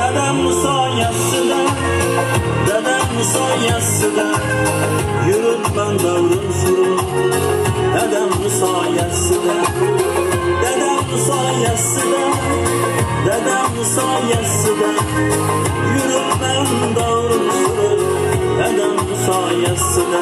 Dadamni soyasida, dadamni soyasida yuribman davrim surib. Dadamni soyasida, dadamni soyasida, dadamni soyasida yuribman davrim surib. Dadamni soyasida.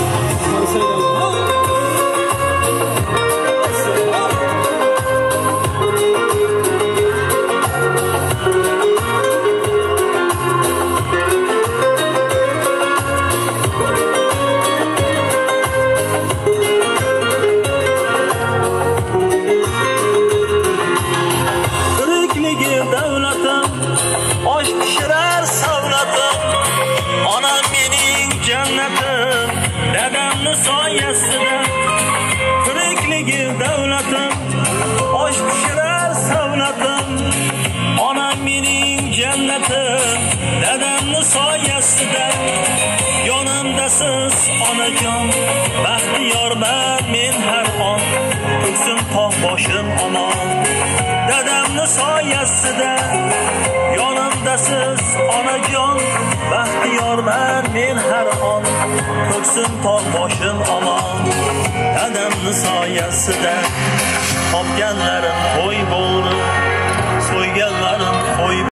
Davlatim, osh pishirar savlatim, onam mening jannatim, dadamni soyasida. Tirikligi davlatim, osh pishirar savlatim, onam mening jannatim, dadamni soyasida. Yonimdasiz onajon, baxtiyorman men har on, ko'ksim tog' boshim omon. Dadamni soyasida, yonimdasiz onajon, baxtiyorman men har on, ko'ksim tog' boshim omon. Dadamni soyasida topganlarim to'y bo'ldi, so'ygan